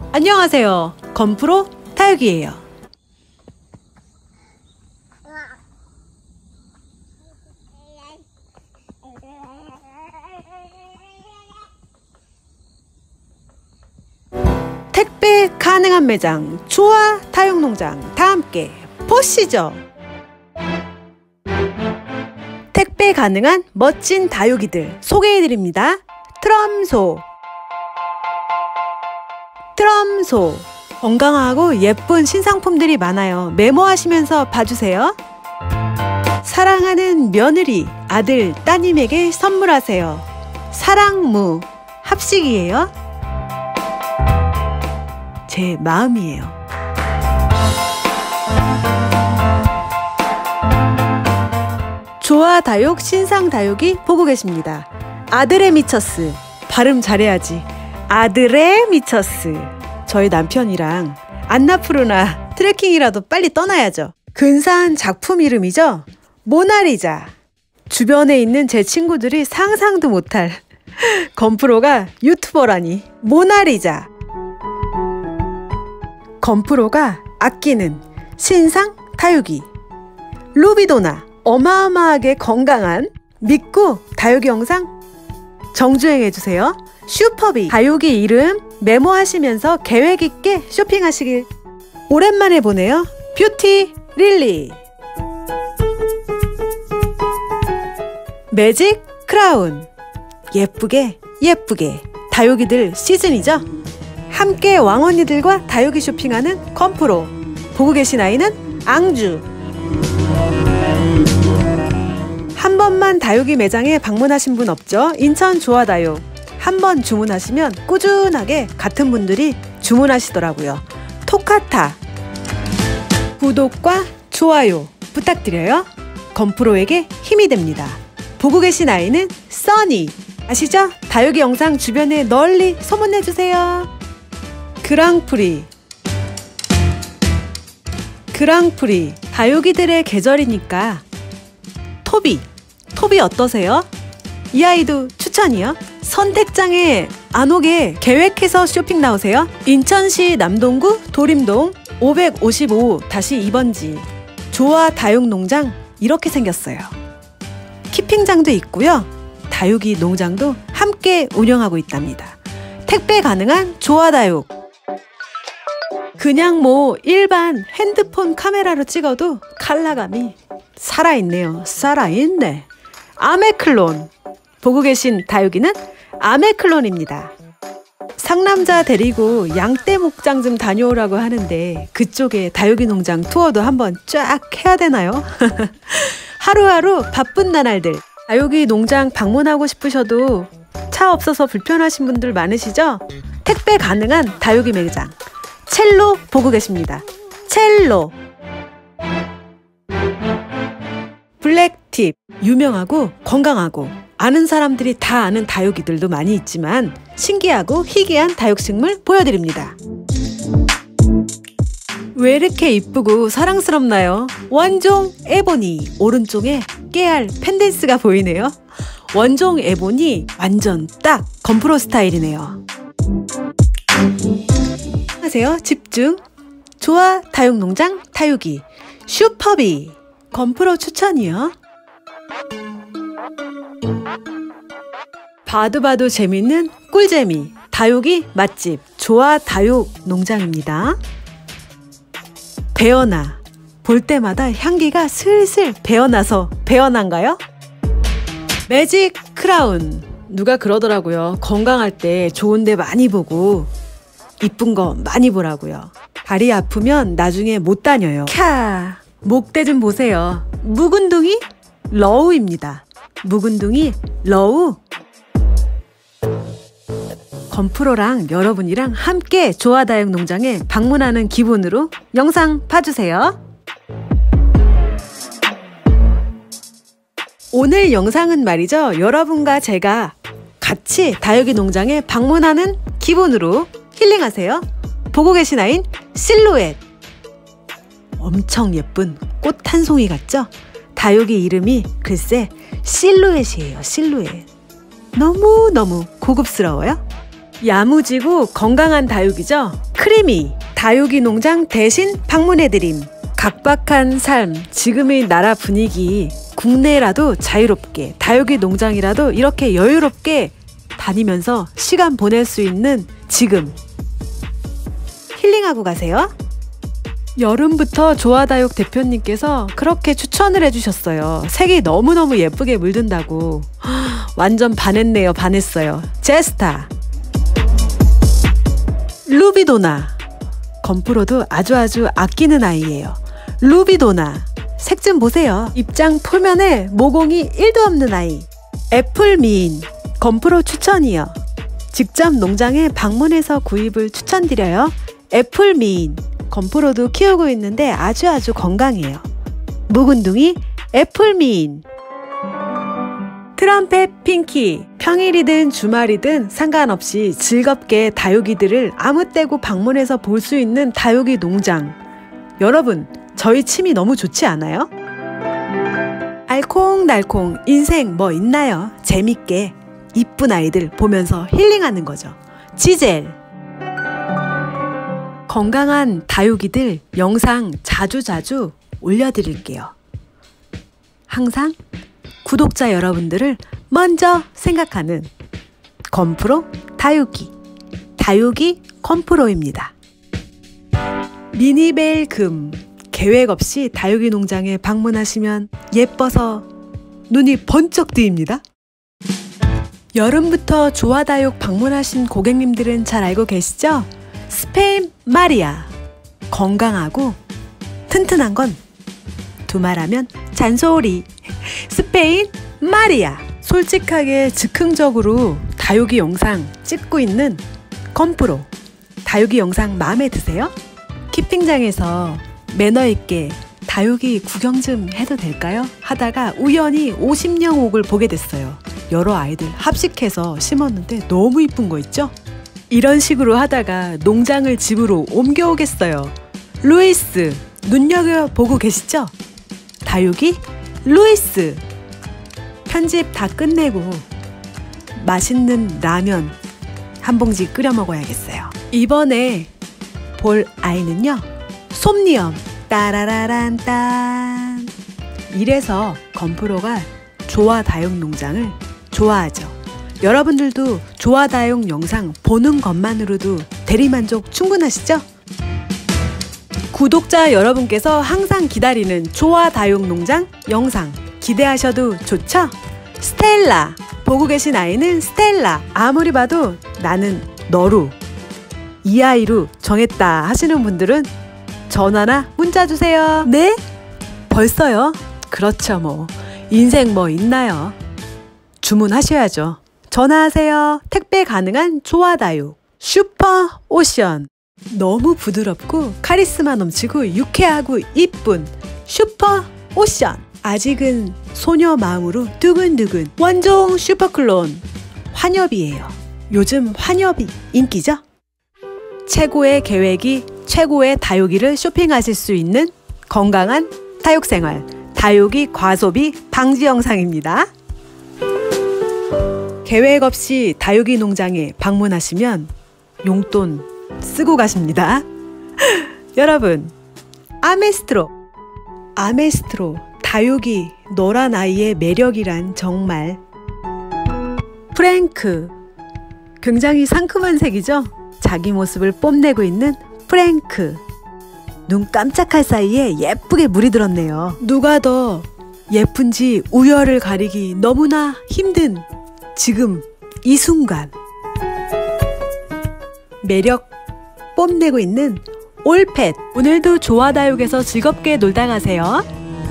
안녕하세요. 건프로 다육이에요. 택배 가능한 매장 조아 다육농장 다 함께 보시죠. 택배 가능한 멋진 다육이들 소개해드립니다. 트럼소 건강하고 예쁜 신상품들이 많아요. 메모하시면서 봐주세요. 사랑하는 며느리, 아들, 따님에게 선물하세요. 사랑무 합식이에요. 제 마음이에요. 조아 다육, 신상 다육이 보고 계십니다. 아들의 미처스, 발음 잘해야지. 아들의 미처스. 저희 남편이랑 안나푸르나 트레킹이라도 빨리 떠나야죠. 근사한 작품 이름이죠. 모나리자. 주변에 있는 제 친구들이 상상도 못할 건프로가 유튜버라니. 모나리자. 건프로가 아끼는 신상 다육이 루비도나. 어마어마하게 건강한 믿고 다육이 영상 정주행해주세요. 슈퍼비. 다육이 이름 메모하시면서 계획 있게 쇼핑하시길. 오랜만에 보네요. 뷰티 릴리. 매직 크라운. 예쁘게 다육이들 시즌이죠. 함께 왕언니들과 다육이 쇼핑하는 건프로. 보고 계신 아이는 앙주. 한 번만 다육이 매장에 방문하신 분 없죠? 인천 조아다육. 한 번 주문하시면 꾸준하게 같은 분들이 주문하시더라고요. 토카타. 구독과 좋아요 부탁드려요. 건프로에게 힘이 됩니다. 보고 계신 아이는 써니. 아시죠? 다육이 영상 주변에 널리 소문내주세요. 그랑프리. 다육이들의 계절이니까 토비 어떠세요? 이 아이도 추천이요. 선택장에 안 오게 계획해서 쇼핑 나오세요. 인천시 남동구 도림동 555-2번지 조아 다육농장 이렇게 생겼어요. 키핑장도 있고요. 다육이 농장도 함께 운영하고 있답니다. 택배 가능한 조아 다육. 그냥 일반 핸드폰 카메라로 찍어도 컬러감이 살아있네요. 살아있네. 아메클론. 보고 계신 다육이는 아메클론입니다. 상남자 데리고 양떼 목장 좀 다녀오라고 하는데 그쪽에 다육이 농장 투어도 한번 쫙 해야 되나요? 하루하루 바쁜 나날들. 다육이 농장 방문하고 싶으셔도 차 없어서 불편하신 분들 많으시죠? 택배 가능한 다육이 매장 첼로 보고 계십니다. 첼로. 블랙팁. 유명하고 건강하고 아는 사람들이 다 아는 다육이들도 많이 있지만 신기하고 희귀한 다육식물 보여드립니다. 왜 이렇게 이쁘고 사랑스럽나요? 원종 에보니. 오른쪽에 깨알 펜댄스가 보이네요. 원종 에보니 완전 딱 건프로 스타일이네요. 하세요. 집중. 조아 다육농장 다육이 슈퍼비. 건프로 추천이요. 봐도 재밌는 꿀재미 다육이 맛집 조아 다육 농장입니다. 배어나. 볼 때마다 향기가 슬슬 배어나서 배어난가요? 매직 크라운. 누가 그러더라고요. 건강할 때 좋은 데 많이 보고 이쁜 거 많이 보라고요. 다리 아프면 나중에 못 다녀요. 캬. 목대 좀 보세요. 묵은둥이 러우입니다. 묵은둥이 러우. 건프로랑 여러분이랑 함께 조아 다육 농장에 방문하는 기분으로 영상 봐주세요. 오늘 영상은 말이죠. 여러분과 제가 같이 다육이 농장에 방문하는 기분으로 힐링하세요. 보고 계신 아이는 실루엣. 엄청 예쁜 꽃 한 송이 같죠? 다육이 이름이 글쎄 실루엣이에요. 실루엣. 너무너무 고급스러워요. 야무지고 건강한 다육이죠? 크리미 다육이 농장 대신 방문해드림. 각박한 삶, 지금의 나라 분위기, 국내라도 자유롭게, 다육이 농장이라도 이렇게 여유롭게 다니면서 시간 보낼 수 있는 지금 힐링하고 가세요. 여름부터 조화다육 대표님께서 그렇게 추천을 해주셨어요. 색이 너무너무 예쁘게 물든다고. 완전 반했네요. 반했어요. 제스타 루비도나 건프로도 아주 아끼는 아이예요. 루비도나 색 좀 보세요. 입장 표면에 모공이 1도 없는 아이. 애플미인 건프로 추천이요. 직접 농장에 방문해서 구입을 추천드려요. 애플미인 건프로도 키우고 있는데 아주 건강해요. 묵은둥이 애플미인. 트럼펫 핑키 평일이든 주말이든 상관없이 즐겁게 다육이들을 아무 때고 방문해서 볼 수 있는 다육이 농장. 여러분 저희 침이 너무 좋지 않아요? 알콩달콩 인생 뭐 있나요? 재밌게 이쁜 아이들 보면서 힐링하는 거죠. 지젤 건강한 다육이들 영상 자주 올려드릴게요. 항상 구독자 여러분들을 먼저 생각하는 건프로 다육이 건프로입니다. 미니벨 금 계획 없이 다육이 농장에 방문하시면 예뻐서 눈이 번쩍 뜨입니다. 여름부터 조화다육 방문하신 고객님들은 잘 알고 계시죠? 스페인 마리아 건강하고 튼튼한 건 두말하면 잔소리. 스페인 마리아 솔직하게 즉흥적으로 다육이 영상 찍고 있는 건프로 다육이 영상 마음에 드세요? 키핑장에서 매너있게 다육이 구경 좀 해도 될까요? 하다가 우연히 50년 보게 됐어요. 여러 아이들 합식해서 심었는데 너무 이쁜 거 있죠? 이런 식으로 하다가 농장을 집으로 옮겨오겠어요. 루이스 눈여겨보고 계시죠? 다육이 루이스 편집 다 끝내고 맛있는 라면 한 봉지 끓여 먹어야겠어요. 이번에 볼 아이는요 솜니엄 따라라란딴. 이래서 건프로가 조화다육 농장을 좋아하죠. 여러분들도 조화다육 영상 보는 것만으로도 대리만족 충분하시죠? 구독자 여러분께서 항상 기다리는 조화다육 농장 영상 기대하셔도 좋죠? 스텔라 보고 계신 아이는 스텔라. 아무리 봐도 나는 너로 이 아이로 정했다 하시는 분들은 전화나 문자 주세요. 네? 벌써요? 그렇죠 뭐. 인생 뭐 있나요? 주문하셔야죠. 전화하세요. 택배 가능한 조화다육 슈퍼 오션. 너무 부드럽고 카리스마 넘치고 유쾌하고 이쁜 슈퍼 오션. 아직은 소녀 마음으로 두근두근 원종 슈퍼클론 환엽이에요. 요즘 환엽이 인기죠? 최고의 계획이 최고의 다육이를 쇼핑하실 수 있는 건강한 다육생활 다육이 과소비 방지 영상입니다. 계획 없이 다육이 농장에 방문하시면 용돈 쓰고 가십니다. 여러분 아메스트로 다육이 노란 아이의 매력이란 정말. 프랭크 굉장히 상큼한 색이죠? 자기 모습을 뽐내고 있는 프랭크. 눈 깜짝할 사이에 예쁘게 물이 들었네요. 누가 더 예쁜지 우열을 가리기 너무나 힘든 지금 이 순간 매력 뽐내고 있는 올펫. 오늘도 조화다육에서 즐겁게 놀다 가세요.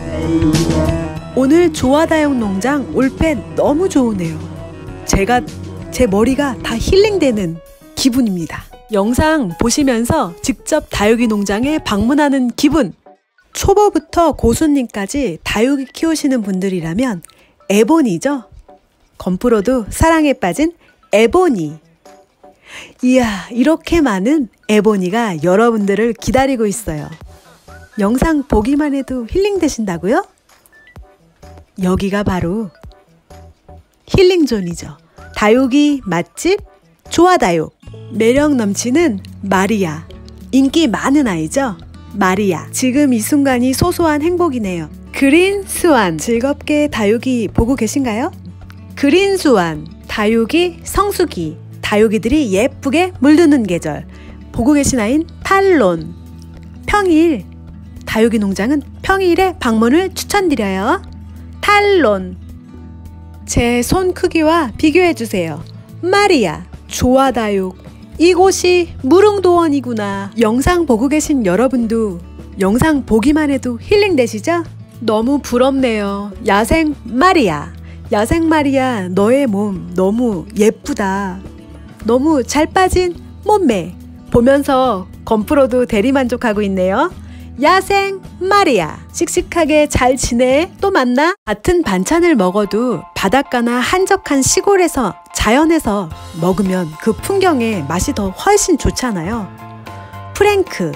오늘 조화다육 농장 올펫 너무 좋으네요. 제 머리가 다 힐링되는 기분입니다. 영상 보시면서 직접 다육이 농장에 방문하는 기분. 초보부터 고수님까지 다육이 키우시는 분들이라면 에보니죠. 건프로도 사랑에 빠진 에보니. 이야, 이렇게 많은 에보니가 여러분들을 기다리고 있어요. 영상 보기만 해도 힐링되신다고요? 여기가 바로 힐링존이죠. 다육이 맛집 조화다육. 매력 넘치는 마리아 인기 많은 아이죠? 마리아. 지금 이 순간이 소소한 행복이네요. 그린 스완. 즐겁게 다육이 보고 계신가요? 그린 스완. 다육이 성수기. 다육이들이 예쁘게 물드는 계절. 보고 계신 아이는 탈론. 평일. 다육이 농장은 평일에 방문을 추천드려요. 탈론. 제 손 크기와 비교해주세요. 마리아. 조아다육. 이곳이 무릉도원이구나. 영상 보고 계신 여러분도 영상 보기만 해도 힐링되시죠? 너무 부럽네요. 야생 마리아. 야생 마리아, 너의 몸 너무 예쁘다. 너무 잘 빠진 몸매. 보면서 건프로도 대리만족하고 있네요. 야생 마리아. 씩씩하게 잘 지내? 또 만나? 같은 반찬을 먹어도 바닷가나 한적한 시골에서 자연에서 먹으면 그 풍경의 맛이 더 훨씬 좋잖아요. 프랭크.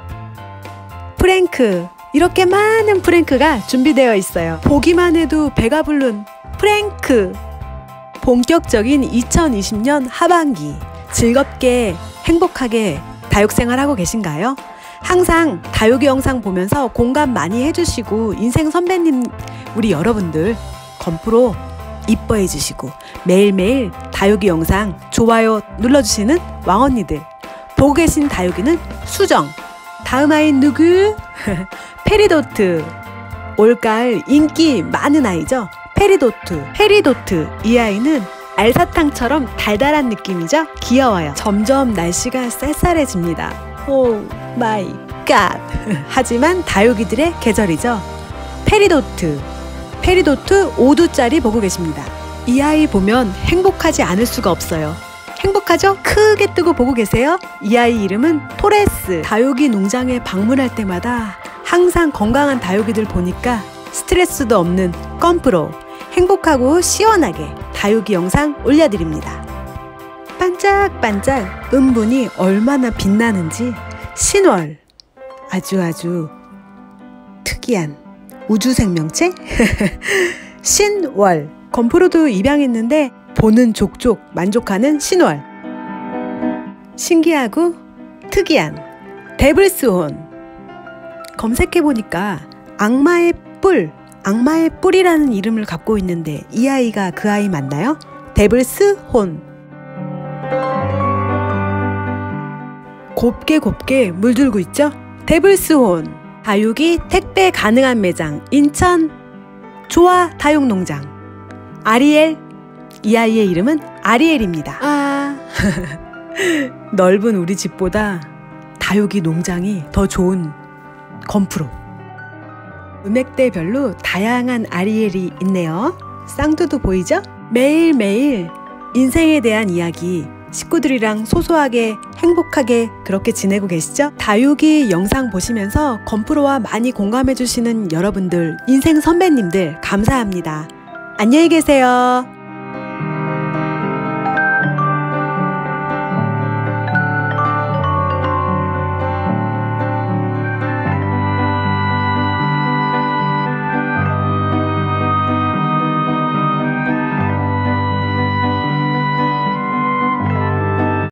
프랭크. 이렇게 많은 프랭크가 준비되어 있어요. 보기만 해도 배가 부른 프랭크. 본격적인 2020년 하반기. 즐겁게 행복하게 다육생활하고 계신가요? 항상 다육이 영상 보면서 공감 많이 해주시고 인생 선배님 우리 여러분들 건프로 이뻐해 주시고 매일매일 다육이 영상 좋아요 눌러주시는 왕언니들. 보고 계신 다육이는 수정. 다음 아이는 누구? 페리도트. 올가을 인기 많은 아이죠. 페리도트. 페리도트. 이 아이는 알사탕처럼 달달한 느낌이죠. 귀여워요. 점점 날씨가 쌀쌀해집니다. 오 마이 갓. 하지만 다육이들의 계절이죠. 페리도트. 페리도트 5두짜리 보고 계십니다. 이 아이 보면 행복하지 않을 수가 없어요. 행복하죠? 크게 뜨고 보고 계세요? 이 아이 이름은 토레스. 다육이 농장에 방문할 때마다 항상 건강한 다육이들 보니까 스트레스도 없는 건프로 행복하고 시원하게 다육이 영상 올려드립니다. 반짝반짝 은분이 얼마나 빛나는지. 신월. 아주 특이한 우주생명체? 신월. 건프로도 입양했는데 보는 족족 만족하는 신월. 신기하고 특이한 데블스혼. 검색해보니까 악마의 뿔, 악마의 뿔이라는 이름을 갖고 있는데 이 아이가 그 아이 맞나요? 데블스혼. 곱게 물들고 있죠? 데블스혼. 다육이 택배 가능한 매장 인천 조아 다육농장. 아리엘. 이 아이의 이름은 아리엘입니다. 넓은 우리 집보다 다육이 농장이 더 좋은 건프로. 음액대별로 다양한 아리엘이 있네요. 쌍두도 보이죠? 매일매일 인생에 대한 이야기, 식구들이랑 소소하게 행복하게 그렇게 지내고 계시죠? 다육이 영상 보시면서 건프로와 많이 공감해주시는 여러분들, 인생 선배님들 감사합니다. 안녕히 계세요.